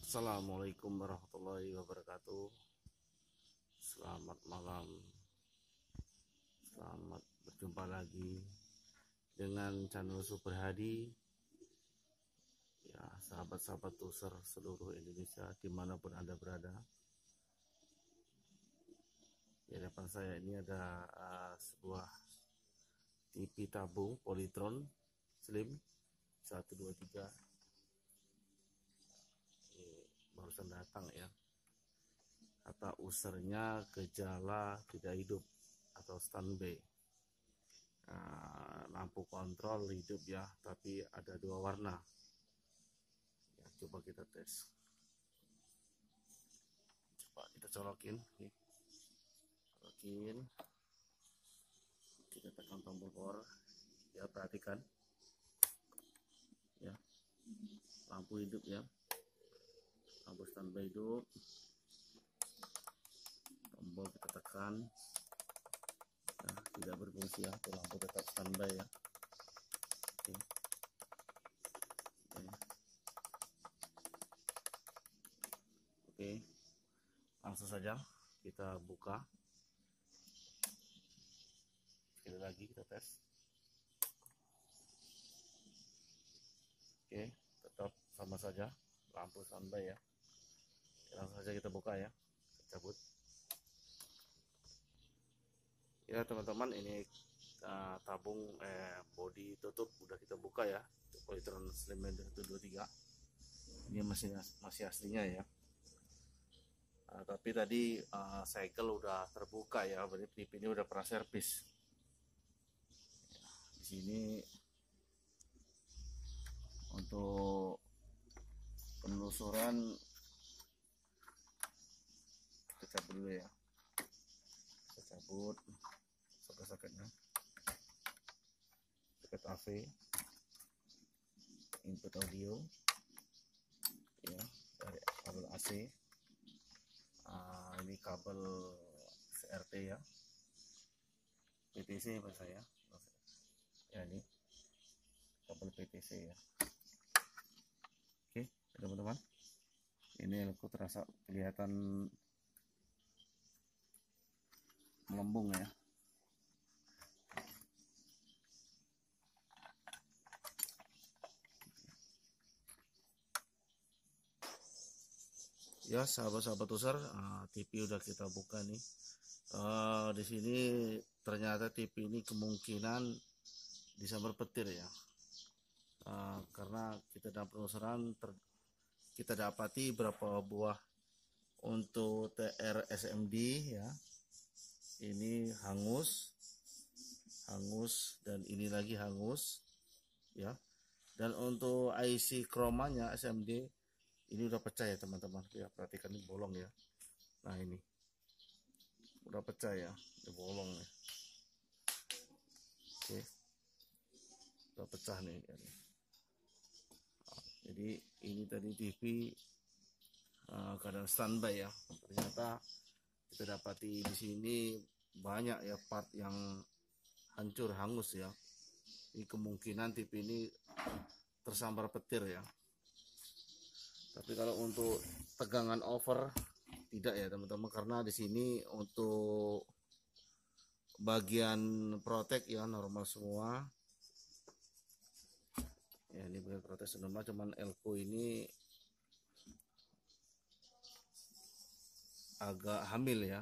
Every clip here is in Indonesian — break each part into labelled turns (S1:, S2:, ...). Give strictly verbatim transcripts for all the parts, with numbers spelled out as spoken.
S1: Assalamualaikum warahmatullahi wabarakatuh. Selamat malam. Selamat berjumpa lagi dengan channel Super Hadi. Ya, sahabat-sahabat user seluruh Indonesia dimanapun Anda berada. Di depan saya ini ada uh, sebuah T V tabung Polytron Slim satu dua tiga. Barusan datang ya, kata usernya gejala tidak hidup atau standby. Nah, lampu kontrol hidup ya, tapi ada dua warna ya. Coba kita tes, coba kita colokin nih. Colokin, kita tekan tombol power ya, perhatikan ya, lampu hidup ya, lampu standby hidup. Tombol kita tekan, nah, tidak berfungsi ya, lampu tetap standby ya. Oke. Oke. Oke, langsung saja kita buka. Sekali lagi kita tes. Oke, tetap sama saja, lampu standby ya. Langsung saja kita buka ya, cabut ya teman-teman. Ini uh, tabung eh, body tutup udah kita buka ya, Polytron Slim satu dua tiga. Ini masih masih aslinya ya, uh, tapi tadi uh, cycle udah terbuka ya, berarti T V ini udah pernah servis. Di sini untuk penelusuran kita cabut dulu ya, kita cabut soket-soketnya, soket A V, input audio ya dari kabel A C. Uh, ini kabel C R T ya, P T C bahasa saya ya, ini kabel P T C ya. Oke teman-teman, ini aku terasa kelihatan melembung ya. Ya sahabat-sahabat user, uh, T V udah kita buka nih. Uh, di sini ternyata T V ini kemungkinan disambar petir ya, uh, karena kita dalam penelusuran kita dapati berapa buah untuk T R S M D ya, ini hangus hangus dan ini lagi hangus ya. Dan untuk I C kromanya S M D ini udah pecah ya teman-teman ya, perhatikan ini bolong ya. Nah ini udah pecah ya, ini bolong ya. Oke, udah pecah nih. Jadi ini tadi T V uh, keadaan standby ya. Ternyata kita dapati di sini banyak ya part yang hancur hangus ya. Ini kemungkinan T V ini tersambar petir ya. Tapi kalau untuk tegangan over tidak ya teman-teman, karena di sini untuk bagian protek ya normal semua. Ya ini bagian protek normal, cuman elko ini agak hamil ya.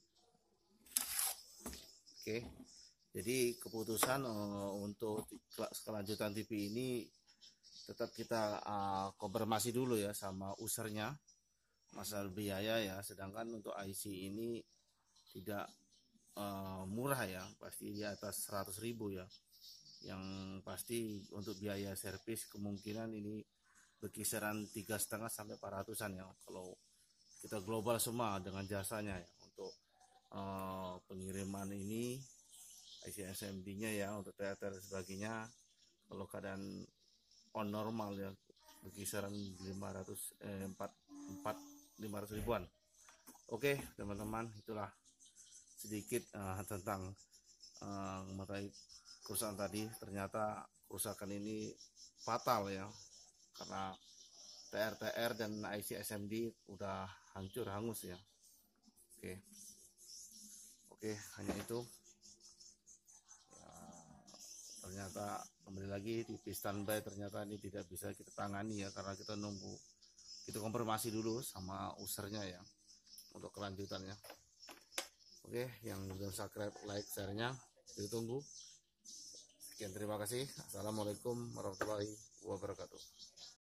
S1: Oke, jadi keputusan uh, untuk kelanjutan T V ini tetap kita uh, konfirmasi dulu ya sama usernya masalah biaya ya. Sedangkan untuk I C ini tidak uh, murah ya, pasti di atas seratus ribu ya. Yang pasti untuk biaya servis kemungkinan ini berkisaran tiga setengah sampai empat ratusan ya, kalau kita global semua dengan jasanya ya. Untuk uh, pengiriman ini I C S M D nya ya, untuk teater dan sebagainya, kalau keadaan on normal ya berkisaran lima ratus eh, empat lima ratus ribuan. Oke teman-teman, itulah sedikit uh, tentang uh, mengenai kerusakan tadi. Ternyata kerusakan ini fatal ya, karena T R T R dan I C S M D udah hancur hangus ya. Oke, oke hanya itu. Ya, ternyata kembali lagi di standby, ternyata ini tidak bisa kita tangani ya, karena kita nunggu, kita konfirmasi dulu sama usernya ya untuk kelanjutannya. Oke, yang belum subscribe, like, share-nya ditunggu. Sekian, terima kasih. Assalamualaikum warahmatullahi wabarakatuh.